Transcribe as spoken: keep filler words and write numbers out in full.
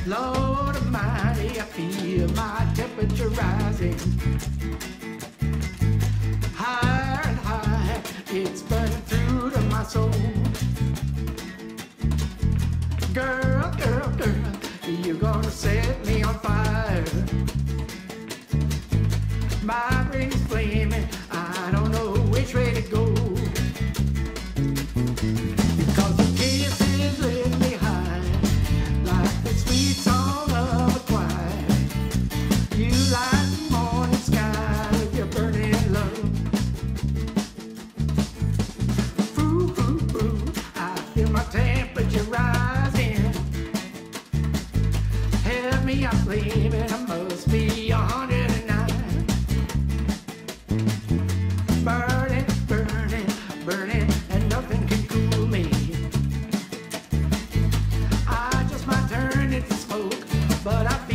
Lord Almighty, I feel my temperature rising. Higher and higher, it's burning through to my soul. Girl, girl, girl, you're gonna set me on fire. My brain's flaming, I don't know which way to go. Because the kisses lift me high, like the sweet song of a choir. You light the morning sky with your burning love. Ooh, ooh, ooh, I feel my temperature rising. Help me, I'm flaming, I must be a hundred and nine. Burning, burning, burning, and nothing can cool me. I just might turn into smoke, but I feel